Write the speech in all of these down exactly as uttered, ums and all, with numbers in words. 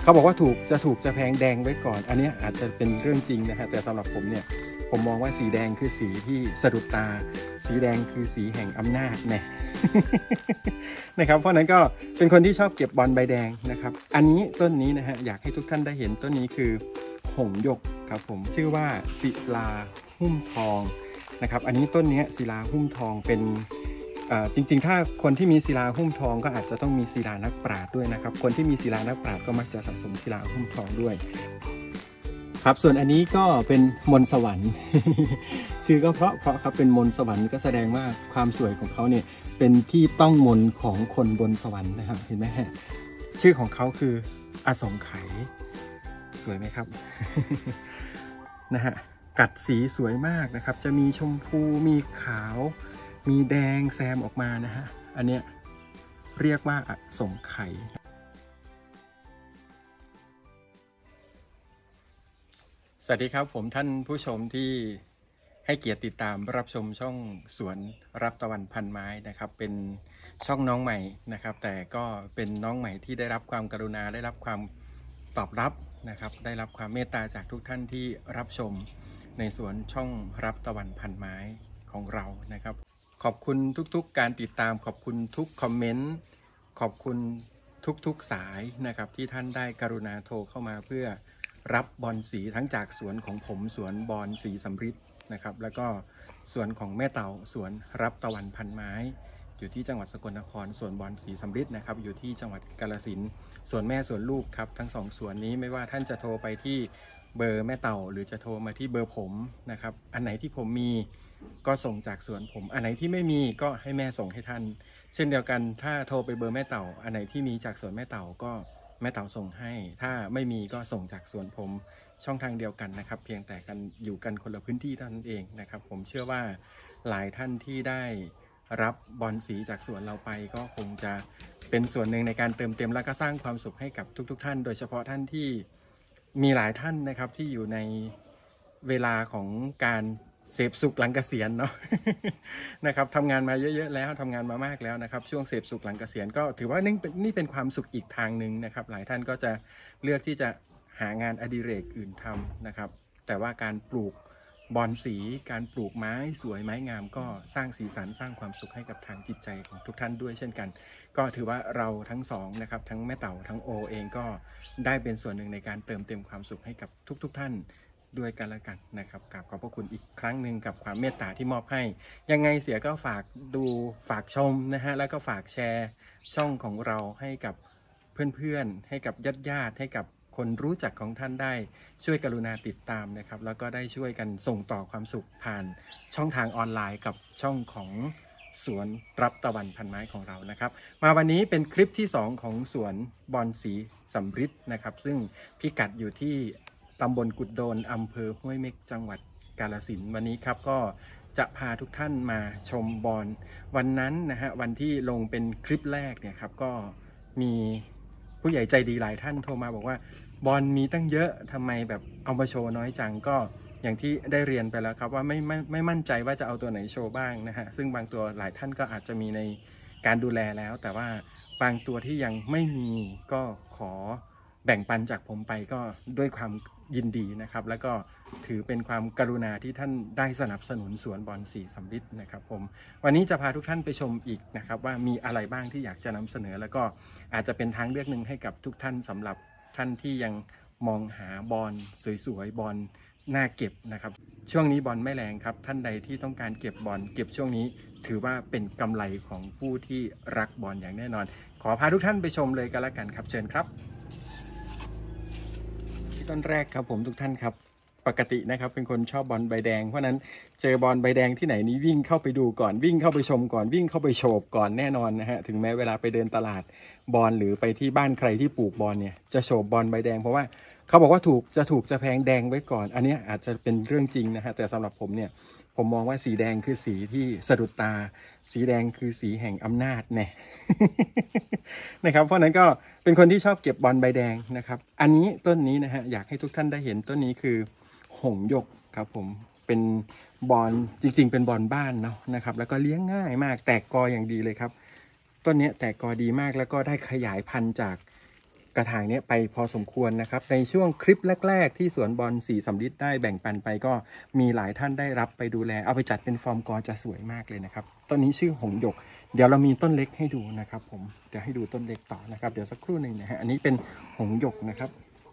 เขาบอกว่าถูกจะถูกจะแพงแดงไว้ก่อนอันนี้อาจจะเป็นเรื่องจริงนะฮะแต่สำหรับผมเนี่ยผมมองว่าสีแดงคือสีที่สะดุดตาสีแดงคือสีแห่งอำนาจเนี่ย นะครับเพราะนั้นก็เป็นคนที่ชอบเก็บบอลใบแดงนะครับอันนี้ต้นนี้นะฮะอยากให้ทุกท่านได้เห็นต้นนี้คือหงส์หยกครับผมชื่อว่าศิลาหุ้มทองนะครับอันนี้ต้นนี้ศิลาหุ้มทองเป็นจริงๆถ้าคนที่มีศิลาหุ้มทองก็อาจจะต้องมีศิลานักปราชญ์ด้วยนะครับคนที่มีศิลานักปราชญ์ก็มักจะสะสมศิลาหุ้มทองด้วยครับส่วนอันนี้ก็เป็นมนต์สวรรค์ ชื่อก็เพราะเพราะครับเป็นมนต์สวรรค์ก็แสดงว่าความสวยของเขาเนี่ยเป็นที่ต้องมนต์ของคนบนสวรรค์นะครับเห็นไหมฮะชื่อของเขาคืออสงไขยสวยไหมครับ นะฮะกัดสีสวยมากนะครับจะมีชมพูมีขาวมีแดงแซมออกมานะฮะอันเนี้ยเรียกว่าอสงไขยสวัสดีครับผมท่านผู้ชมที่ให้เกียรติติดตามรับชมช่องสวนรับตะวันพันไม้นะครับเป็นช่องน้องใหม่นะครับแต่ก็เป็นน้องใหม่ที่ได้รับความกรุณาได้รับความตอบรับนะครับได้รับความเมตตาจากทุกท่านที่รับชมในสวนช่องรับตะวันพันไม้ของเรานะครับขอบคุณทุกๆการติดตามขอบคุณทุกคอมเมนต์ขอบคุณทุกๆสายนะครับที่ท่านได้กรุณาโทรเข้ามาเพื่อรับบอนสีทั้งจากสวนของผมสวนบอนสีสำริดนะครับแล้วก็สวนของแม่เต่าสวนรับตะวันพันไม้อยู่ที่จังหวัดสกลนครสวนบอนสีสำริดนะครับอยู่ที่จังหวัดกาฬสินธุ์สวนแม่สวนลูกครับทั้งสองสวนนี้ไม่ว่าท่านจะโทรไปที่เบอร์แม่เต่าหรือจะโทรมาที่เบอร์ผมนะครับอันไหนที่ผมมีก็ส่งจากสวนผมอันไหนที่ไม่มีก็ให้แม่ส่งให้ท่านเช่นเดียวกันถ้าโทรไปเบอร์แม่เต่าอันไหนที่มีจากสวนแม่เต่าก็แม่เต่าส่งให้ถ้าไม่มีก็ส่งจากสวนผมช่องทางเดียวกันนะครับเพียงแต่กันอยู่กันคนละพื้นที่เท่านั้นเองนะครับผมเชื่อว่าหลายท่านที่ได้รับบอนสีจากสวนเราไปก็คงจะเป็นส่วนหนึ่งในการเติมเต็มและก็สร้างความสุขให้กับทุกๆท่านโดยเฉพาะท่านที่มีหลายท่านนะครับที่อยู่ในเวลาของการเสพสุขหลังเกษียณเนาะ นะครับทำงานมาเยอะๆแล้วทำงานมามากแล้วนะครับช่วงเสพสุขหลังเกษียณก็ถือว่านี่เป็นนี่เป็นความสุขอีกทางหนึ่งนะครับหลายท่านก็จะเลือกที่จะหางานอดิเรกอื่นทำนะครับแต่ว่าการปลูกบอนสีการปลูกไม้สวยไม้งามก็สร้างสีสันสร้างความสุขให้กับทางจิตใจของทุกท่านด้วยเช่นกันก็ถือว่าเราทั้งสองนะครับทั้งแม่เต่าทั้งโอเองก็ได้เป็นส่วนหนึ่งในการเติมเต็มความสุขให้กับทุกๆท่านด้วยกันละกันนะครับกราบขอบพระคุณอีกครั้งหนึ่งกับความเมตตาที่มอบให้ยังไงเสียก็ฝากดูฝากชมนะฮะแล้วก็ฝากแชร์ช่องของเราให้กับเพื่อนๆให้กับญาติๆให้กับคนรู้จักของท่านได้ช่วยกรุณาติดตามนะครับแล้วก็ได้ช่วยกันส่งต่อความสุขผ่านช่องทางออนไลน์กับช่องของสวนรับตะวันพันไม้ของเรานะครับมาวันนี้เป็นคลิปที่สองของสวนบอนสีสำริดนะครับซึ่งพิกัดอยู่ที่ตำบลกุดโดนอำเภอห้วยเม็กจังหวัดกาฬสินธุ์วันนี้ครับก็จะพาทุกท่านมาชมบอนวันนั้นนะฮะวันที่ลงเป็นคลิปแรกเนี่ยครับก็มีผู้ใหญ่ใจดีหลายท่านโทรมาบอกว่าบอนมีตั้งเยอะทำไมแบบเอามาโชว์น้อยจังก็อย่างที่ได้เรียนไปแล้วครับว่าไม่ไม่ไม่มั่นใจว่าจะเอาตัวไหนโชว์บ้างนะฮะซึ่งบางตัวหลายท่านก็อาจจะมีในการดูแลแล้วแต่ว่าบางตัวที่ยังไม่มีก็ขอแบ่งปันจากผมไปก็ด้วยความยินดีนะครับแล้วก็ถือเป็นความกรุณาที่ท่านได้สนับสนุนสวนบอนสีสำริดนะครับผมวันนี้จะพาทุกท่านไปชมอีกนะครับว่ามีอะไรบ้างที่อยากจะนำเสนอแล้วก็อาจจะเป็นทางเลือกหนึ่งให้กับทุกท่านสำหรับท่านที่ยังมองหาบอนสวยๆบอนน่าเก็บนะครับช่วงนี้บอนไม่แรงครับท่านใดที่ต้องการเก็บบอนเก็บช่วงนี้ถือว่าเป็นกำไรของผู้ที่รักบอนอย่างแน่นอนขอพาทุกท่านไปชมเลยกันละกันครับเชิญครับต้นแรกครับผมทุกท่านครับปกตินะครับเป็นคนชอบบอลใบแดงเพราะนั้นเจอบอลใบแดงที่ไหนนี้วิ่งเข้าไปดูก่อนวิ่งเข้าไปชมก่อนวิ่งเข้าไปโฉบก่อนแน่นอนนะฮะถึงแม้เวลาไปเดินตลาดบอลหรือไปที่บ้านใครที่ปลูกบอลเนี่ยจะโฉบบอลใบแดงเพราะว่าเขาบอกว่าถูกจะถูกจะแพงแดงไว้ก่อนอันนี้อาจจะเป็นเรื่องจริงนะฮะแต่สำหรับผมเนี่ยผมมองว่าสีแดงคือสีที่สะดุดตาสีแดงคือสีแห่งอำนาจเนี่ย นะครับเพราะนั้นก็เป็นคนที่ชอบเก็บบอลใบแดงนะครับอันนี้ต้นนี้นะฮะอยากให้ทุกท่านได้เห็นต้นนี้คือหงส์หยกครับผมเป็นบอลจริงๆเป็นบอลบ้านเนาะนะครับแล้วก็เลี้ยงง่ายมากแตกกออย่างดีเลยครับต้นนี้แตกกอดีมากแล้วก็ได้ขยายพันธุ์จากกระถางนี้ไปพอสมควรนะครับในช่วงคลิปแรกๆที่สวนบอลสีสำลิดได้แบ่งปันไปก็มีหลายท่านได้รับไปดูแลเอาไปจัดเป็นฟอร์มกอจะสวยมากเลยนะครับต้นนี้ชื่อหงหยกเดี๋ยวเรามีต้นเล็กให้ดูนะครับผมเดี๋ยวให้ดูต้นเล็กต่อนะครับเดี๋ยวสักครู่หนึ่งนะฮะอันนี้เป็นหงหยกนะครับ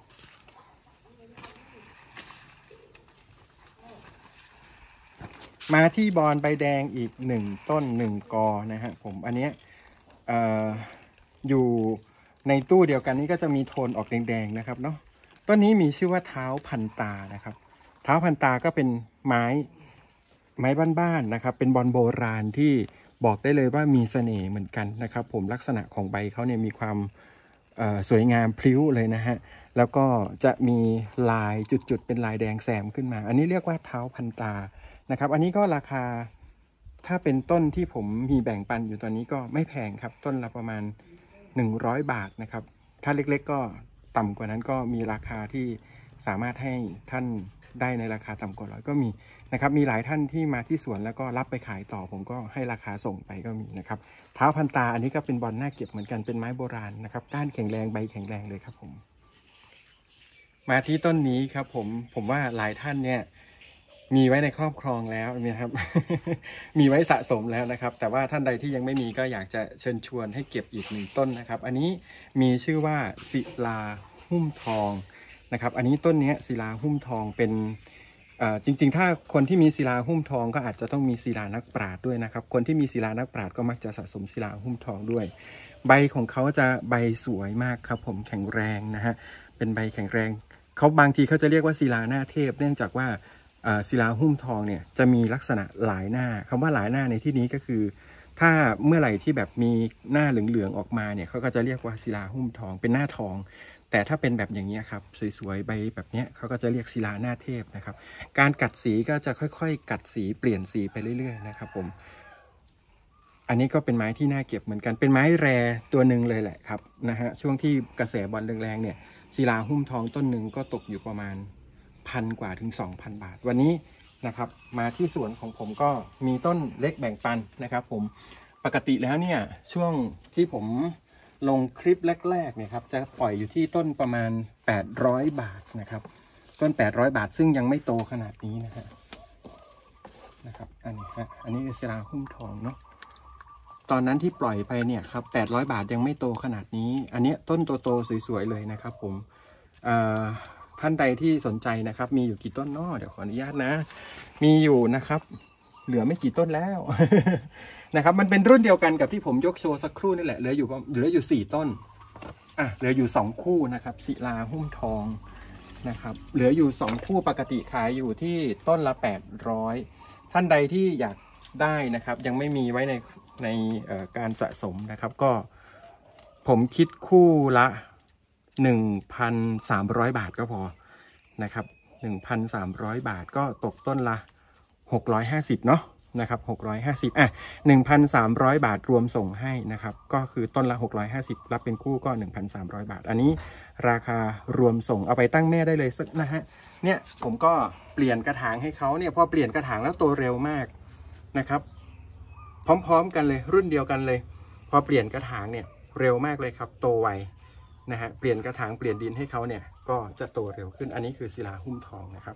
มาที่บอนใบแดงอีกหนึ่งต้นหนึ่งกอนะฮะผมอันนี้เอ่ออยู่ในตู้เดียวกันนี้ก็จะมีโทนออกแดงๆนะครับเนาะต้นนี้มีชื่อว่าเท้าพันตานะครับเท้าพันตาก็เป็นไม้ไม้บ้านๆนะครับเป็นบอนโบราณที่บอกได้เลยว่ามีเสน่ห์เหมือนกันนะครับผมลักษณะของใบเขาเนี่ยมีความสวยงามพลิ้วเลยนะฮะแล้วก็จะมีลายจุดๆเป็นลายแดงแซมขึ้นมาอันนี้เรียกว่าเท้าพันตานะครับอันนี้ก็ราคาถ้าเป็นต้นที่ผมมีแบ่งปันอยู่ตอนนี้ก็ไม่แพงครับต้นละประมาณหนึ่งร้อยบาทนะครับถ้าเล็กๆก็ต่ำกว่านั้นก็มีราคาที่สามารถให้ท่านได้ในราคาต่ำกว่าร้อยก็มีนะครับมีหลายท่านที่มาที่สวนแล้วก็รับไปขายต่อผมก็ให้ราคาส่งไปก็มีนะครับเท้าพันตาอันนี้ก็เป็นบอลน่าเก็บเหมือนกันเป็นไม้โบราณนะครับก้านแข็งแรงใบแข็งแรงเลยครับผมมาที่ต้นนี้ครับผมผมว่าหลายท่านเนี่ยมีไว้ในครอบครองแล้วนะครับ มีไว้สะสมแล้วนะครับแต่ว่าท่านใดที่ยังไม่มีก็อยากจะเชิญชวนให้เก็บอีกหนึ่งต้นนะครับอันนี้มีชื่อว่าศิลาหุ้มทองนะครับอันนี้ต้นนี้ศิลาหุ้มทองเป็นจริงๆถ้าคนที่มีศิลาหุ้มทองก็อาจจะต้องมีศิลานักปราชญ์ด้วยนะครับคนที่มีศิลานักปราชญ์ก็มักจะสะสมศิลาหุ้มทองด้วยใบของเขาจะใบสวยมากครับผมแข็งแรงนะฮะเป็นใบแข็งแรงเขาบางทีเขาจะเรียกว่าศิลาหน้าเทพเนื่องจากว่าศิลาหุ้มทองเนี่ยจะมีลักษณะหลายหน้าคำว่าหลายหน้าในที่นี้ก็คือถ้าเมื่อไหร่ที่แบบมีหน้าเหลืองๆออกมาเนี่ยเขาก็จะเรียกว่าศิลาหุ้มทองเป็นหน้าทองแต่ถ้าเป็นแบบอย่างนี้ครับสวยๆใบแบบนี้เขาก็จะเรียกศิลาหน้าเทพนะครับการกัดสีก็จะค่อยๆกัดสีเปลี่ยนสีไปเรื่อยๆนะครับผมอันนี้ก็เป็นไม้ที่น่าเก็บเหมือนกันเป็นไม้แรตัวหนึ่งเลยแหละครับนะฮะช่วงที่กระแสบอลแรงๆเนี่ยศิลาหุ้มทองต้นหนึ่งก็ตกอยู่ประมาณพันกว่าถึง สองพัน บาทวันนี้นะครับมาที่สวนของผมก็มีต้นเล็กแบ่งปันนะครับผมปกติแล้วเนี่ยช่วงที่ผมลงคลิปแรกๆเนี่ยครับจะปล่อยอยู่ที่ต้นประมาณแปดร้อยบาทนะครับต้นแปดร้อยบาทซึ่งยังไม่โตขนาดนี้นะฮะนะครับอันนี้ฮะอันนี้คือศิลาหุ้มทองเนาะตอนนั้นที่ปล่อยไปเนี่ยครับแปดร้อยบาทยังไม่โตขนาดนี้อันนี้ต้นโตๆสวยๆเลยนะครับผมเอ่อท่านใดที่สนใจนะครับมีอยู่กี่ต้นเนาะเดี๋ยวขออนุญาตนะมีอยู่นะครับเหลือไม่กี่ต้นแล้ว นะครับมันเป็นรุ่นเดียวกันกับที่ผมยกโชว์สักครู่นี่แหละเหลืออยู่เหลืออยู่สี่ต้นอ่ะเหลืออยู่สองคู่นะครับศิลาหุ้มทองนะครับเหลืออยู่สองคู่ปกติขายอยู่ที่ต้นละแปดร้อยท่านใดที่อยากได้นะครับยังไม่มีไว้ในในการสะสมนะครับก็ผมคิดคู่ละหนึ่งพันสามร้อยบาทก็พอนะครับหนึ่งพันสามร้อยบาทก็ตกต้นละหกร้อยห้าสิบเนาะนะครับหกร้อยห้าสิบอ่ะ หนึ่งพันสามร้อย บาทรวมส่งให้นะครับก็คือต้นละหกร้อยห้าสิบรับเป็นคู่ก็ หนึ่งพันสามร้อย บาทอันนี้ราคารวมส่งเอาไปตั้งแม่ได้เลยสักนะฮะเนี่ยผมก็เปลี่ยนกระถางให้เขาเนี่ยพอเปลี่ยนกระถางแล้วโตเร็วมากนะครับพร้อมๆกันเลยรุ่นเดียวกันเลยพอเปลี่ยนกระถางเนี่ยเร็วมากเลยครับโตไวนะฮะเปลี่ยนกระถางเปลี่ยนดินให้เขาเนี่ยก็จะโตเร็วขึ้นอันนี้คือศิลาหุ้มทองนะครับ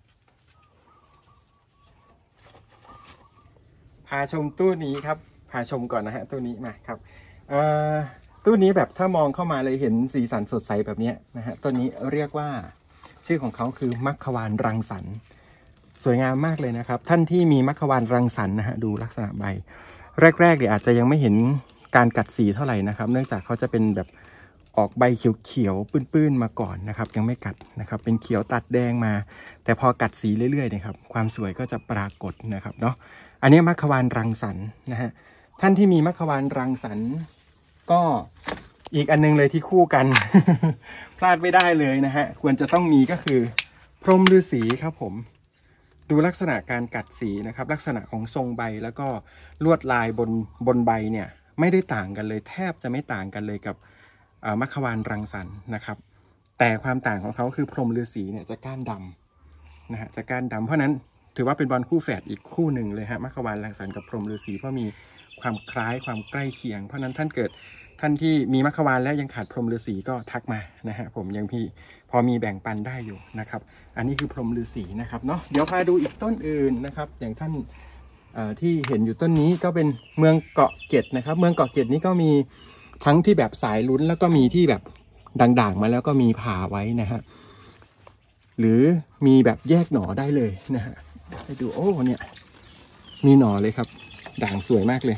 พาชมตู้นี้ครับพาชมก่อนนะฮะตู้นี้มาครับตู้นี้แบบถ้ามองเข้ามาเลยเห็นสีสันสดใสแบบนี้นะฮะต้นนี้เรียกว่าชื่อของเขาคือมัคควานรังสรรค์สวยงามมากเลยนะครับท่านที่มีมัคควานรังสรรค์นะฮะดูลักษณะใบแรกๆเดี๋ยวอาจจะยังไม่เห็นการกัดสีเท่าไหร่นะครับเนื่องจากเขาจะเป็นแบบออกใบเขียวๆปื้นๆมาก่อนนะครับยังไม่กัดนะครับเป็นเขียวตัดแดงมาแต่พอกัดสีเรื่อยๆนะครับความสวยก็จะปรากฏนะครับเนาะอันนี้มัคควานรังสรรค์นะฮะท่านที่มีมัคควานรังสรรค์ก็อีกอันนึงเลยที่คู่กัน พลาดไม่ได้เลยนะฮะควรจะต้องมีก็คือพรหมฤาษีครับผมดูลักษณะการกัดสีนะครับลักษณะของทรงใบแล้วก็ลวดลายบนบนใบเนี่ยไม่ได้ต่างกันเลยแทบจะไม่ต่างกันเลยกับมัคควานรังสรรค์นะครับแต่ความต่างของเขาคือพรหมฤาษีเนี่ยจะก้านดำนะฮะจะก้านดำเพราะนั้นถือว่าเป็นบอลคู่แฝดอีกคู่หนึ่งเลยฮะมัคควานรังสรรค์กับพรหมฤาษีเพราะมีความคล้ายความใกล้เคียงเพราะนั้นท่านเกิดท่านที่มีมัคควานแล้วยังขาดพรหมฤาษีก็ทักมานะฮะผมยังพี่พอมีแบ่งปันได้อยู่นะครับอันนี้คือพรหมฤาษีนะครับเนาะเดี๋ยวพาดูอีกต้นอื่นนะครับอย่างท่านที่เห็นอยู่ต้นนี้ก็เป็นเมืองเกาะเกร็ดนะครับเมืองเกาะเกร็ดนี้ก็มีทั้งที่แบบสายลุ้นแล้วก็มีที่แบบด่างๆมาแล้วก็มีผ่าไว้นะฮะหรือมีแบบแยกหน่อได้เลยนะฮะให้ดูโอ้เนี่ยมีหน่อเลยครับด่างสวยมากเลย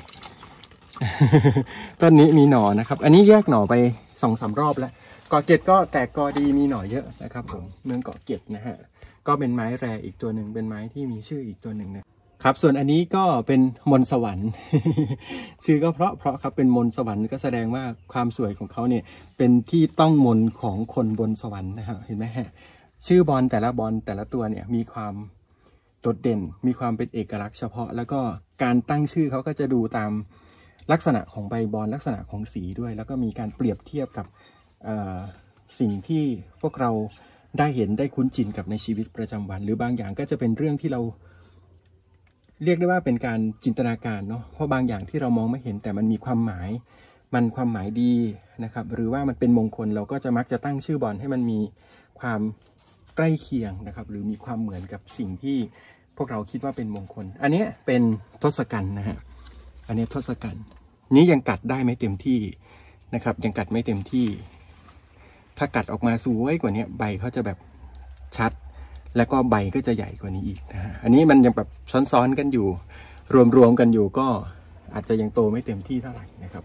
ต้นนี้มีหน่อนะครับอันนี้แยกหน่อไปสองสามรอบแล้วเกาะเกร็ดก็แตกกอดีมีหน่อเยอะนะครับผมเมืองเกาะเกร็ดนะฮะก็เป็นไม้แรอีกตัวหนึ่งเป็นไม้ที่มีชื่ออีกตัวหนึ่งนะครับส่วนอันนี้ก็เป็นมนต์สวรรค์ ชื่อก็เพราะเพราะครับเป็นมนต์สวรรค์ก็แสดงว่าความสวยของเขาเนี่ยเป็นที่ต้องมนต์ของคนบนสวรรค์นะครับเห็นไหมฮะชื่อบอลแต่ละบอลแต่ละตัวเนี่ยมีความโดดเด่นมีความเป็นเอกลักษณ์เฉพาะแล้วก็การตั้งชื่อเขาก็จะดูตามลักษณะของใบบอลลักษณะของสีด้วยแล้วก็มีการเปรียบเทียบกับสิ่งที่พวกเราได้เห็นได้คุ้นชินกับในชีวิตประจำวันหรือบางอย่างก็จะเป็นเรื่องที่เราเรียกได้ว่าเป็นการจินตนาการเนาะเพราะบางอย่างที่เรามองไม่เห็นแต่มันมีความหมายมันความหมายดีนะครับหรือว่ามันเป็นมงคลเราก็จะมักจะตั้งชื่อบอลให้มันมีความใกล้เคียงนะครับหรือมีความเหมือนกับสิ่งที่พวกเราคิดว่าเป็นมงคลอันนี้เป็นทศกัณฐ์นะฮะอันนี้ทศกัณฐ์นี้ยังกัดได้ไม่เต็มที่นะครับยังกัดไม่เต็มที่ถ้ากัดออกมาสวยกว่านี้ใบเขาจะแบบชัดแล้วก็ใบก็จะใหญ่กว่านี้อีกนะฮะอันนี้มันยังแบบซ้อนๆกันอยู่รวมๆกันอยู่ก็อาจจะยังโตไม่เต็มที่เท่าไหร่นะครับ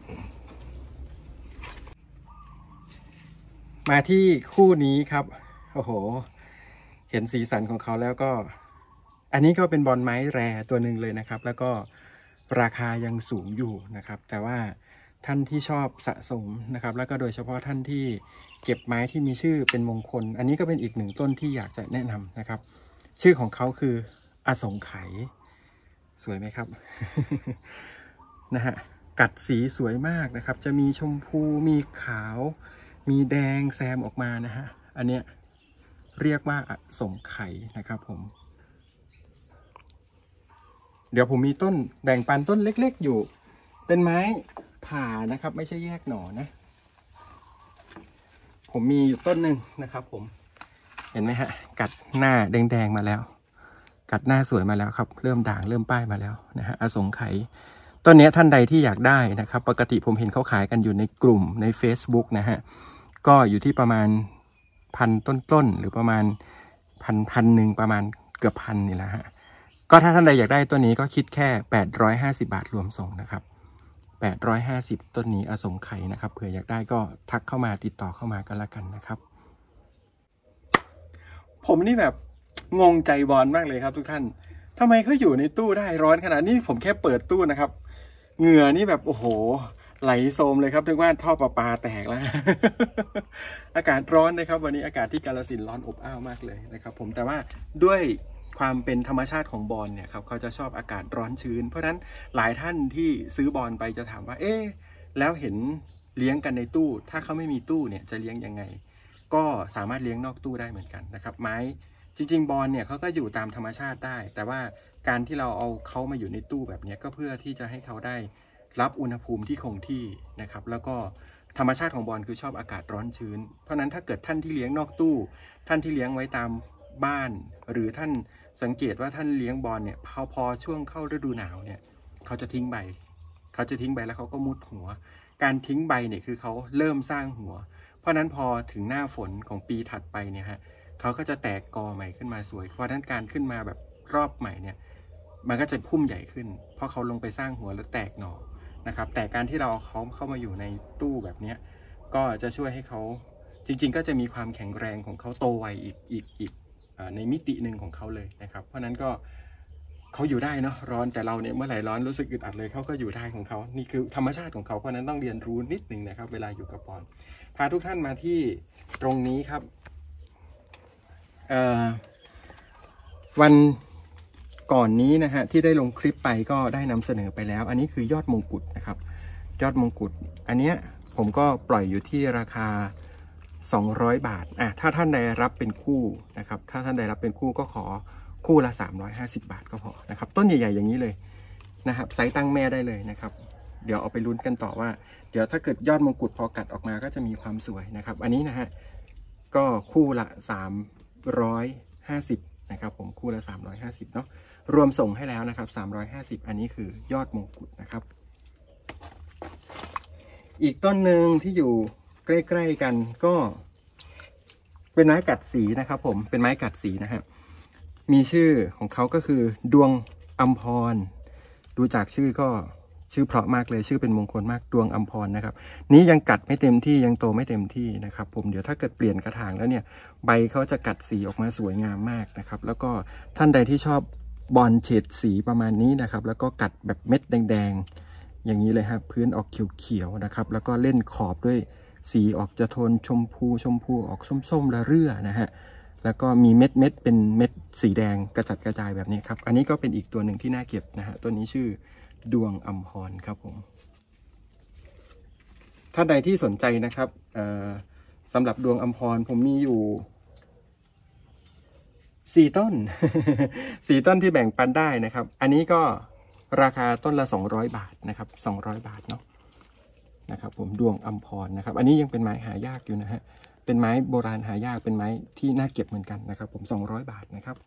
มาที่คู่นี้ครับโอ้โหเห็นสีสันของเขาแล้วก็อันนี้ก็เป็นบอลไม้แรตัวหนึ่งเลยนะครับแล้วก็ราคายังสูงอยู่นะครับแต่ว่าท่านที่ชอบสะสมนะครับแล้วก็โดยเฉพาะท่านที่เก็บไม้ที่มีชื่อเป็นมงคลอันนี้ก็เป็นอีกหนึ่งต้นที่อยากจะแนะนำนะครับชื่อของเขาคืออสงไขยสวยไหมครับ นะฮะกัดสีสวยมากนะครับจะมีชมพูมีขาวมีแดงแซมออกมานะฮะอันเนี้ยเรียกว่าอสงไขยนะครับผมเดี๋ยวผมมีต้นแบ่งปันต้นเล็กๆอยู่เป็นไม้ผ่านะครับไม่ใช่แยกหน่อนะผมมีอยู่ต้นหนึ่งนะครับผมเห็นไหมฮะกัดหน้าแดงๆมาแล้วกัดหน้าสวยมาแล้วครับเริ่มด่างเริ่มป้ายมาแล้วนะฮะอสงไขยต้นนี้ท่านใดที่อยากได้นะครับปกติผมเห็นเขาขายกันอยู่ในกลุ่มใน Facebook นะฮะก็อยู่ที่ประมาณพันต้นๆหรือประมาณพันพันหนึ่งประมาณเกือบพันนี่แหละฮะก็ถ้าท่านใดอยากได้ตัวนี้ก็คิดแค่แปดร้อยห้าสิบบาทรวมส่งนะครับแปดร้อยห้าสิบต้นนี้อสงไขยนะครับเผื่ออยากได้ก็ทักเข้ามาติดต่อเข้ามากันละกันนะครับผมนี่แบบงงใจบอลมากเลยครับทุกท่านทำไมเขาอยู่ในตู้ได้ร้อนขนาดนี้ผมแค่เปิดตู้นะครับเหงื่อนี่แบบโอ้โหไหลโซมเลยครับถึงว่าท่อประปาแตกแล้ว อากาศร้อนนะครับวันนี้อากาศที่กาฬสินธุ์ร้อนอบอ้าวมากเลยนะครับผมแต่ว่าด้วยความเป็นธรรมชาติของบอลเนี่ยครับเขาจะชอบอากาศร้อนชื้นเพราะฉะนั้นหลายท่านที่ซื้อบอลไปจะถามว่าเอ๊ะแล้วเห็นเลี้ยงกันในตู้ถ้าเขาไม่มีตู้เนี่ยจะเลี้ยงยังไงก็สามารถเลี้ยงนอกตู้ได้เหมือนกันนะครับไม้จริงๆบอลเนี่ยเขาก็อยู่ตามธรรมชาติได้แต่ว่าการที่เราเอาเขามาอยู่ในตู้แบบนี้ก็เพื่อที่จะให้เขาได้รับอุณหภูมิที่คงที่นะครับแล้วก็ธรรมชาติของบอลคือชอบอากาศร้อนชื้นเพราะนั้นถ้าเกิดท่านที่เลี้ยงนอกตู้ท่านที่เลี้ยงไว้ตามบ้านหรือท่านสังเกตว่าท่านเลี้ยงบอลเนี่ยพอพอช่วงเข้าฤดูหนาวเนี่ยเขาจะทิ้งใบเขาจะทิ้งใบแล้วเขาก็มุดหัวการทิ้งใบเนี่ยคือเขาเริ่มสร้างหัวเพราะนั้นพอถึงหน้าฝนของปีถัดไปเนี่ยฮะเขาก็จะแตกกอใหม่ขึ้นมาสวยเพราะนั้นการขึ้นมาแบบรอบใหม่เนี่ยมันก็จะพุ่มใหญ่ขึ้นเพราะเขาลงไปสร้างหัวแล้วแตกหน่อนะครับแต่การที่เราเอาเขาเข้ามาอยู่ในตู้แบบนี้ก็จะช่วยให้เขาจริงๆก็จะมีความแข็งแรงของเขาโตไวอีกอีกอีกในมิติหนึ่งของเขาเลยนะครับเพราะนั้นก็เขาอยู่ได้เนาะร้อนแต่เราเนี่ยเมื่อไหร่ร้อนรู้สึกอึดอัดเลยเขาก็อยู่ได้ของเขานี่คือธรรมชาติของเขาเพราะนั้นต้องเรียนรู้นิดนึงนะครับเวลาอยู่กับบอลพาทุกท่านมาที่ตรงนี้ครับวันก่อนนี้นะฮะที่ได้ลงคลิปไปก็ได้นำเสนอไปแล้วอันนี้คือยอดมงกุฎนะครับยอดมงกุฎอันเนี้ยผมก็ปล่อยอยู่ที่ราคาสองร้อยบาทอ่ะถ้าท่านใดรับเป็นคู่นะครับถ้าท่านใดรับเป็นคู่ก็ขอคู่ละสามร้อยห้าสิบบาทก็พอนะครับต้นใหญ่ๆอย่างนี้เลยนะครับไซส์ตั้งแม่ได้เลยนะครับเดี๋ยวเอาไปลุ้นกันต่อว่าเดี๋ยวถ้าเกิดยอดมงกุฎพอกัดออกมาก็จะมีความสวยนะครับอันนี้นะฮะก็คู่ละสามร้อยห้าสิบนะครับผมคู่ละสามร้อยห้าสิบเนาะรวมส่งให้แล้วนะครับสามร้อยห้าสิบอันนี้คือยอดมงกุฎนะครับอีกต้นหนึ่งที่อยู่ใกล้ๆกันก็เป็นไม้กัดสีนะครับผมเป็นไม้กัดสีนะฮะมีชื่อของเขาก็คือดวงอัมพรดูจากชื่อก็ชื่อเพราะมากเลยชื่อเป็นมงคลมากดวงอัมพรนะครับนี้ยังกัดไม่เต็มที่ยังโตไม่เต็มที่นะครับผมเดี๋ยวถ้าเกิดเปลี่ยนกระถางแล้วเนี่ยใบเขาจะกัดสีออกมาสวยงามมากนะครับแล้วก็ท่านใดที่ชอบบอลเฉดสีประมาณนี้นะครับแล้วก็กัดแบบเม็ดแดงๆอย่างนี้เลยครับพื้นออกเขียวๆนะครับแล้วก็เล่นขอบด้วยสีออกจะโทนชมพูชมพูออกส้มๆละเรื่อนะฮะแล้วก็มีเม็ดเม็ดเป็นเม็ดสีแดงกระจัดกระจายแบบนี้ครับอันนี้ก็เป็นอีกตัวหนึ่งที่น่าเก็บนะฮะตัวนี้ชื่อดวงอัมพรครับผมถ้าใดที่สนใจนะครับสำหรับดวงอัมพรผมมีอยู่สี่ต้น สี่ต้นที่แบ่งปันได้นะครับอันนี้ก็ราคาต้นละสองร้อยบาทนะครับสองร้อยบาทเนาะนะครับผมดวงอัมพรนะครับอันนี้ยังเป็นไม้หายากอยู่นะฮะเป็นไม้โบราณหายากเป็นไม้ที่น่าเก็บเหมือนกันนะครับผมสองร้อยบาทนะครับ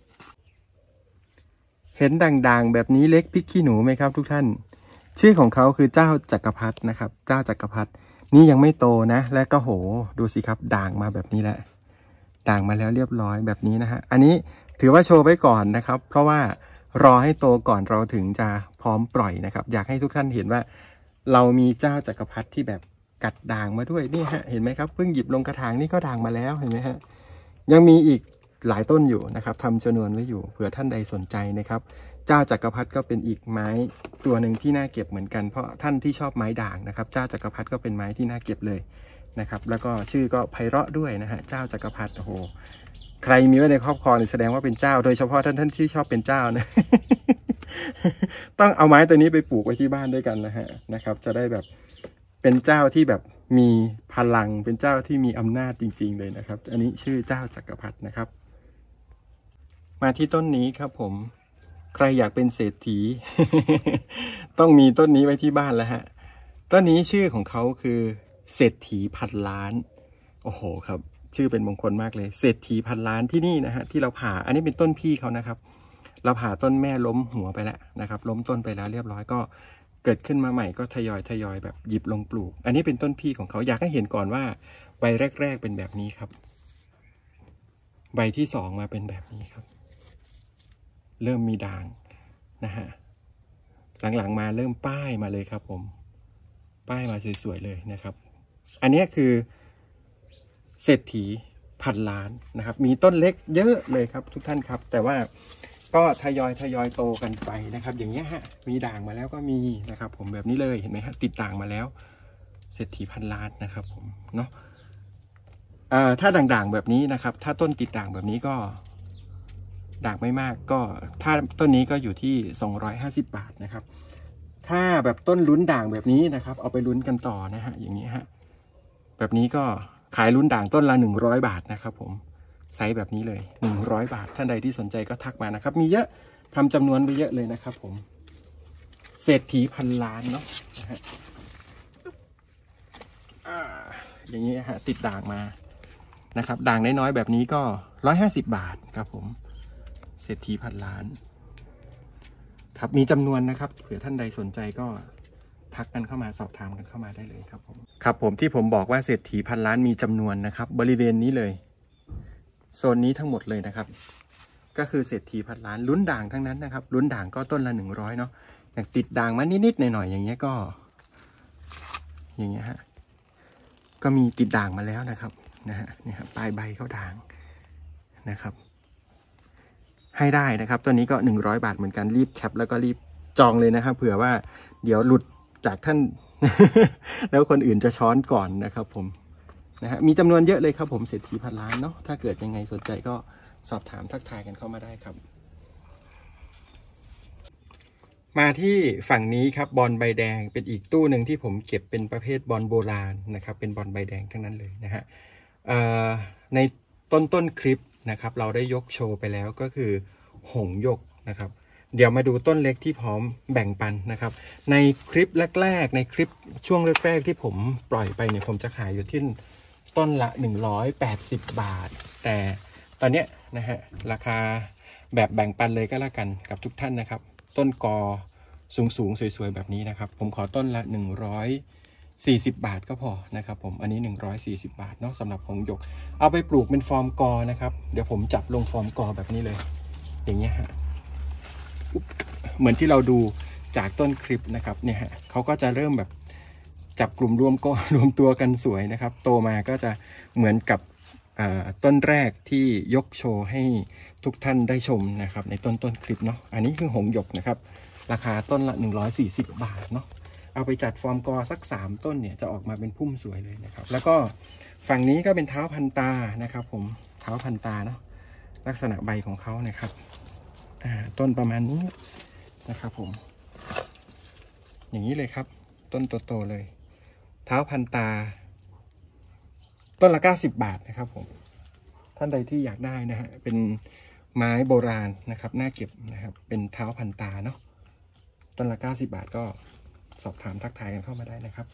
เห็นด่างๆแบบนี้เล็กพริกขี้หนูไหมครับทุกท่านชื่อของเขาคือเจ้าจักรพรรดินะครับเจ้าจักรพรรดินี่ยังไม่โตนะและก็โหดูสิครับด่างมาแบบนี้แหละด่างมาแล้วเรียบร้อยแบบนี้นะฮะอันนี้ถือว่าโชว์ไว้ก่อนนะครับเพราะว่ารอให้โตก่อนเราถึงจะพร้อมปล่อยนะครับอยากให้ทุกท่านเห็นว่าเรามีเจ้าจักรพรรดิที่แบบกัดด่างมาด้วยนี่ฮะเห็นไหมครับเพิ่งหยิบลงกระถางนี่ก็ด่างมาแล้วเห็นไหมฮะยังมีอีกหลายต้นอยู่นะครับทำจำนวนไว้อยู่เผื่อท่านใดสนใจนะครับเจ้าจักรพรรดิก็เป็นอีกไม้ตัวหนึ่งที่น่าเก็บเหมือนกันเพราะท่านที่ชอบไม้ด่างนะครับเจ้าจักรพรรดิก็เป็นไม้ที่น่าเก็บเลยนะครับแล้วก็ชื่อก็ไพเราะด้วยนะฮะเจ้าจักรพรรดิโอ้โหใครมีไว้ในครอบครองแสดงว่าเป็นเจ้าโดยเฉพาะท่านท่านที่ชอบเป็นเจ้านะ ต้องเอาไม้ตัวนี้ไปปลูกไว้ที่บ้านด้วยกันนะฮะนะครับจะได้แบบเป็นเจ้าที่แบบมีพลังเป็นเจ้าที่มีอำนาจจริงๆเลยนะครับอันนี้ชื่อเจ้าจักรพรรดินะครับมาที่ต้นนี้ครับผมใครอยากเป็นเศรษฐี ต้องมีต้นนี้ไว้ที่บ้านแล้วฮะต้นนี้ชื่อของเขาคือเศรษฐีพันล้านโอ้โหครับชื่อเป็นมงคลมากเลยเศรษฐีพันล้านที่นี่นะฮะที่เราผ่าอันนี้เป็นต้นพี่เขานะครับเราผ่าต้นแม่ล้มหัวไปแล้วนะครับล้มต้นไปแล้วเรียบร้อยก็เกิดขึ้นมาใหม่ก็ทยอยทยอยแบบหยิบลงปลูกอันนี้เป็นต้นพี่ของเขาอยากให้เห็นก่อนว่าใบแรกๆเป็นแบบนี้ครับใบที่สองมาเป็นแบบนี้ครับเริ่มมีด่างนะฮะหลังๆมาเริ่มป้ายมาเลยครับผมป้ายมาสวยๆเลยนะครับอันนี้คือเศรษฐีพันล้านนะครับมีต้นเล็กเยอะเลยครับทุกท่านครับแต่ว่าก็ทยอยทยอยโตกันไปนะครับอย่างเงี้ยฮะมีด่างมาแล้วก็มีนะครับผมแบบนี้เลยเห็นไหมฮะติดด่างมาแล้วเศรษฐีพันล้านนะครับผมเนาะถ้าด่างๆแบบนี้นะครับถ้าต้นติดด่างแบบนี้ก็ด่างไม่มากก็ถ้าต้นนี้ก็อยู่ที่สองร้อยห้าสิบบาทนะครับถ้าแบบต้นลุ้นด่างแบบนี้นะครับเอาไปลุ้นกันต่อนะฮะอย่างนี้ฮะแบบนี้ก็ขายลุ้นด่างต้นละหนึ่งร้อยบาทนะครับผมไซส์แบบนี้เลยหนึ่งร้อยบาทท่านใดที่สนใจก็ทักมานะครับมีเยอะทำจำนวนไปเยอะเลยนะครับผมเศรษฐีพันล้านเนาะนะฮะอย่างนี้ฮะติดด่างมานะครับด่างน้อยๆแบบนี้ก็ร้อยห้าสิบบาทครับผมเศรษฐีพันล้านครับมีจำนวนนะครับเผื่อท่านใดสนใจก็ทักกันเข้ามาสอบถามกันเข้ามาได้เลยครับผมครับผมที่ผมบอกว่าเศรษฐีพันล้านมีจำนวนนะครับบริเวณนี้เลยโซนนี้ทั้งหมดเลยนะครับก็คือเศรษฐีพันล้านลุ้นด่างทั้งนั้นนะครับลุ้นด่างก็ต้นละหนึ่งร้อยเนาะอย่างติดด่างมานิดๆหน่อยๆอย่างเงี้ยก็อย่างเงี้ยฮะก็มีติดด่างมาแล้วนะครับนะฮะนี่ครับปลายใบเขาด่างนะครับให้ได้นะครับตัวนี้ก็หนึ่งร้อยบาทเหมือนกันรีบแคปแล้วก็รีบจองเลยนะครับเผื่อว่าเดี๋ยวหลุดจากท่าน แล้วคนอื่นจะช้อนก่อนนะครับผมนะฮะมีจำนวนเยอะเลยครับผมเศรษฐีพันล้านเนาะถ้าเกิดยังไงสนใจก็สอบถามทักทายกันเข้ามาได้ครับมาที่ฝั่งนี้ครับบอลใบแดงเป็นอีกตู้หนึ่งที่ผมเก็บเป็นประเภทบอลโบราณนะครับเป็นบอลใบแดงทั้งนั้นเลยนะฮะในต้นต้นคลิปนะครับเราได้ยกโชว์ไปแล้วก็คือหงส์หยกนะครับเดี๋ยวมาดูต้นเล็กที่พร้อมแบ่งปันนะครับในคลิปแรกๆในคลิปช่วงแรกๆที่ผมปล่อยไปเนี่ยผมจะขายอยู่ที่ต้นละหนึ่งร้อยแปดสิบบาทแต่ตอนเนี้ยนะฮะราคาแบบแบ่งปันเลยก็แล้วกันกับทุกท่านนะครับต้นกอสูงๆสวยๆแบบนี้นะครับผมขอต้นละหนึ่งร้อยสี่สิบบาทก็พอนะครับผมอันนี้หนึ่งร้อยสี่สิบบาทเนาะสำหรับหงส์หยกเอาไปปลูกเป็นฟอร์มกอนะครับเดี๋ยวผมจับลงฟอร์มกอแบบนี้เลยอย่างเงี้ยฮะเหมือนที่เราดูจากต้นคลิปนะครับเนี่ยฮะเขาก็จะเริ่มแบบจับกลุ่มรวมก็รวมตัวกันสวยนะครับโตมาก็จะเหมือนกับต้นแรกที่ยกโชว์ให้ทุกท่านได้ชมนะครับในต้นต้นคลิปเนาะอันนี้คือหงส์หยกนะครับราคาต้นละหนึ่งร้อยสี่สิบบาทเนาะเอาไปจัดฟอร์มกอสักสามต้นเนี่ยจะออกมาเป็นพุ่มสวยเลยนะครับแล้วก็ฝั่งนี้ก็เป็นเท้าพันตานะครับผมเท้าพันตาเนาะลักษณะใบของเขานะครับต้นประมาณนี้นะครับผมอย่างนี้เลยครับต้นโตๆเลยเท้าพันตาต้นละเก้าสิบบาทนะครับผมท่านใดที่อยากได้นะฮะเป็นไม้โบราณนะครับน่าเก็บนะครับเป็นเท้าพันตาเนาะต้นละเก้าสิบบาทก็สอบถามทักทายกันเข้ามาได้นะครับ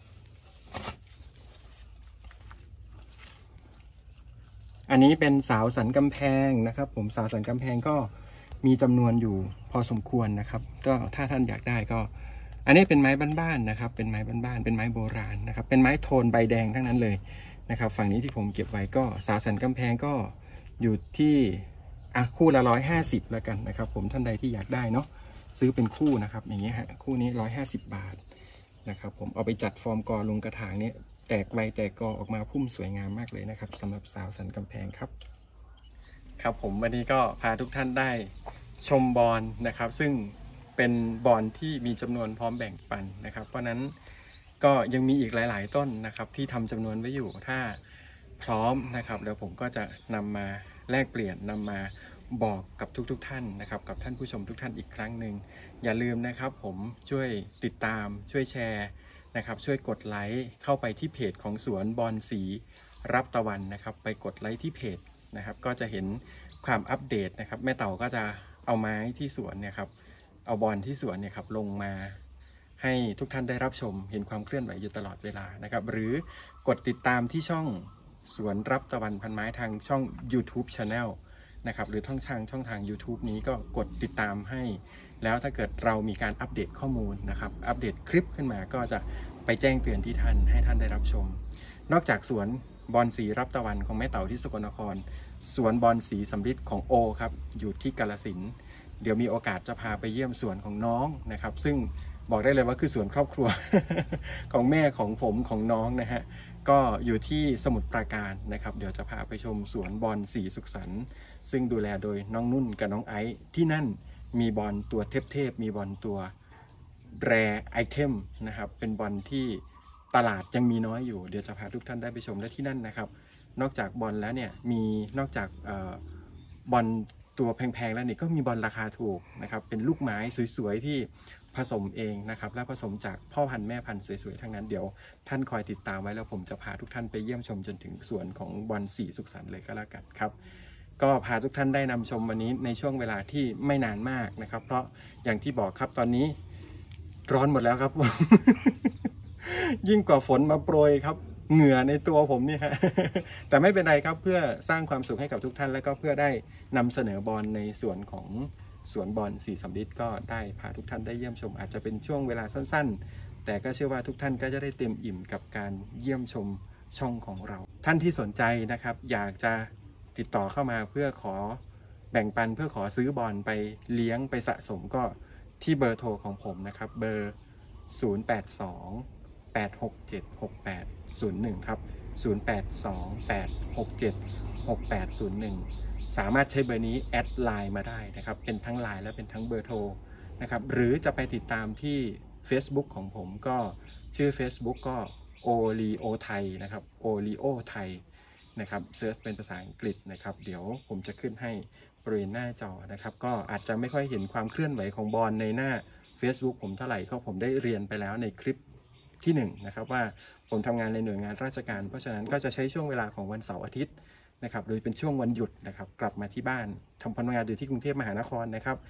อันนี้เป็นสาวสันกำแพงนะครับผมสาวสันกำแพงก็มีจำนวนอยู่พอสมควรนะครับก็ถ้าท่านอยากได้ก็อันนี้เป็นไม้บ้านๆนะครับเป็นไม้บ้านๆเป็นไม้โบราณนะครับเป็นไม้โทนใบแดงทั้งนั้นเลยนะครับฝั่งนี้ที่ผมเก็บไว้ก็สาวสันกำแพงก็อยู่ที่อ่ะคู่ละร้อยห้าสิบแล้วกันนะครับผมท่านใดที่อยากได้เนาะซื้อเป็นคู่นะครับอย่างเงี้ยฮะคู่นี้ร้อยห้าสิบบาทนะครับผมเอาไปจัดฟอร์มกอลงกระถางนี้แตกใบแตกกอออกมาพุ่มสวยงามมากเลยนะครับสำหรับสาวสันกำแพงครับครับผมวันนี้ก็พาทุกท่านได้ชมบอนนะครับซึ่งเป็นบอนที่มีจำนวนพร้อมแบ่งปันนะครับเพราะนั้นก็ยังมีอีกหลายๆต้นนะครับที่ทำจำนวนไว้อยู่ถ้าพร้อมนะครับแล้วผมก็จะนำมาแลกเปลี่ยนนำมาบอกกับทุกๆท่านนะครับกับท่านผู้ชมทุกท่านอีกครั้งหนึ่งอย่าลืมนะครับผมช่วยติดตามช่วยแชร์นะครับช่วยกดไลค์เข้าไปที่เพจของสวนบอนสีรับตะวันนะครับไปกดไลค์ที่เพจนะครับก็จะเห็นความอัปเดตนะครับแม่เต่าก็จะเอาไม้ที่สวนเนี่ยครับเอาบอนที่สวนเนี่ยครับลงมาให้ทุกท่านได้รับชมเห็นความเคลื่อนไหวอยู่ตลอดเวลานะครับหรือกดติดตามที่ช่องสวนรับตะวันพันไม้ทางช่อง YouTube Channel นะครับหรือช่องทางช่องทาง YouTube นี้ก็กดติดตามให้แล้วถ้าเกิดเรามีการอัปเดตข้อมูลนะครับอัปเดตคลิปขึ้นมาก็จะไปแจ้งเตือนที่ท่านให้ท่านได้รับชมนอกจากสวนบอนสีรับตะวันของแม่เต่าที่สกลนครสวนบอนสีสำริดของโอครับอยู่ที่กาฬสินธุ์เดี๋ยวมีโอกาสจะพาไปเยี่ยมสวนของน้องนะครับซึ่งบอกได้เลยว่าคือสวนครอบครัว ของแม่ของผมของน้องนะฮะก็อยู่ที่สมุทรปราการนะครับเดี๋ยวจะพาไปชมสวนบอนสีสุขสันต์ซึ่งดูแลโดยน้องนุ่นกับน้องไอซ์ที่นั่นมีบอลตัวเทพๆมีบอลตัวแรไอเทมนะครับเป็นบอลที่ตลาดยังมีน้อยอยู่เดี๋ยวจะพาทุกท่านได้ไปชมและที่นั่นนะครับนอกจากบอลแล้วเนี่ยมีนอกจากบอลตัวแพงๆแล้วเนี่ยก็มีบอลราคาถูกนะครับเป็นลูกไม้สวยๆที่ผสมเองนะครับและผสมจากพ่อพันธุ์แม่พันธุ์สวยๆทั้งนั้นเดี๋ยวท่านคอยติดตามไว้แล้วผมจะพาทุกท่านไปเยี่ยมชมจนถึงสวนของบอลสีสุขสันต์เลยก็แล้วกันครับก็พาทุกท่านได้นำชมวันนี้ในช่วงเวลาที่ไม่นานมากนะครับเพราะอย่างที่บอกครับตอนนี้ร้อนหมดแล้วครับ ยิ่งกว่าฝนมาโปรยครับเหงื่อในตัวผมนี่ฮะ แต่ไม่เป็นไรครับเพื่อสร้างความสุขให้กับทุกท่านแล้วก็เพื่อได้นำเสนอบอลในส่วนของสวนบอลสีสำริดก็ได้พาทุกท่านได้เยี่ยมชมอาจจะเป็นช่วงเวลาสั้นๆแต่ก็เชื่อว่าทุกท่านก็จะได้เต็มอิ่มกับการเยี่ยมชมช่องของเราท่านที่สนใจนะครับอยากจะติดต่อเข้ามาเพื่อขอแบ่งปันเพื่อขอซื้อบอลไปเลี้ยงไปสะสมก็ที่เบอร์โทรของผมนะครับเบอร์ศูนย์ แปด สอง แปด หก เจ็ด หก แปด ศูนย์ หนึ่งครับศูนย์ แปด สอง แปด หก เจ็ด หก แปด ศูนย์ หนึ่งสามารถใช้เบอร์นี้แอดไลน์มาได้นะครับเป็นทั้งไลน์และเป็นทั้งเบอร์โทรนะครับหรือจะไปติดตามที่ Facebook ของผมก็ชื่อ Facebook ก็ โอ ลี โอ ไทยนะครับ โอ ลี โอ ไทยนะครับเซิร์ชเป็นภาษาอังกฤษนะครับเดี๋ยวผมจะขึ้นให้บริเวณหน้าจอนะครับก็อาจจะไม่ค่อยเห็นความเคลื่อนไหวของบอลในหน้า Facebook ผมเท่าไหร่ก็ผมได้เรียนไปแล้วในคลิปที่หนึ่งนะครับว่าผมทำงานในหน่วยงานราชการเพราะฉะนั้นก็จะใช้ช่วงเวลาของวันเสาร์อาทิตย์นะครับโดยเป็นช่วงวันหยุดนะครับกลับมาที่บ้านทำพนักงานอยู่ที่กรุงเทพมหานครนะครับพ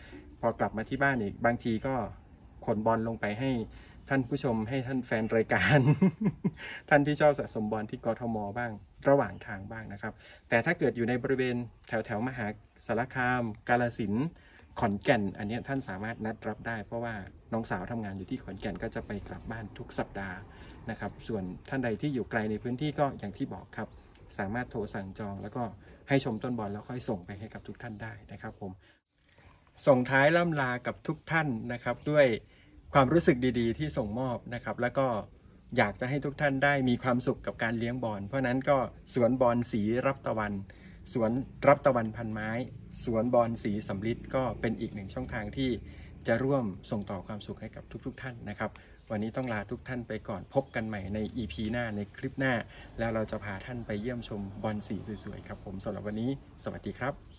อกลับมาที่บ้านอีกบางทีก็ขนบอลลงไปให้ท่านผู้ชมให้ท่านแฟนรายการ ท่านที่ชอบสะสมบอลที่กทมบ้างระหว่างทางบ้างนะครับแต่ถ้าเกิดอยู่ในบริเวณแถวแถวมหาสารคามกาฬสินธุ์ขอนแก่นอันนี้ท่านสามารถนัดรับได้เพราะว่าน้องสาวทำงานอยู่ที่ขอนแก่นก็จะไปกลับบ้านทุกสัปดาห์นะครับส่วนท่านใดที่อยู่ไกลในพื้นที่ก็อย่างที่บอกครับสามารถโทรสั่งจองแล้วก็ให้ชมต้นบอลแล้วค่อยส่งไปให้กับทุกท่านได้นะครับผมส่งท้ายล่ำลากับทุกท่านนะครับด้วยความรู้สึกดีๆที่ส่งมอบนะครับแล้วก็อยากจะให้ทุกท่านได้มีความสุขกับการเลี้ยงบอลเพราะนั้นก็สวนบอลสีรับตะวันสวนรับตะวันพันไม้สวนบอลสีสำลิดก็เป็นอีกหนึ่งช่องทางที่จะร่วมส่งต่อความสุขให้กับทุกๆท่านนะครับวันนี้ต้องลาทุกท่านไปก่อนพบกันใหม่ใน อี พี หน้าในคลิปหน้าแล้วเราจะพาท่านไปเยี่ยมชมบอลสีสวยๆครับผมสำหรับวันนี้สวัสดีครับ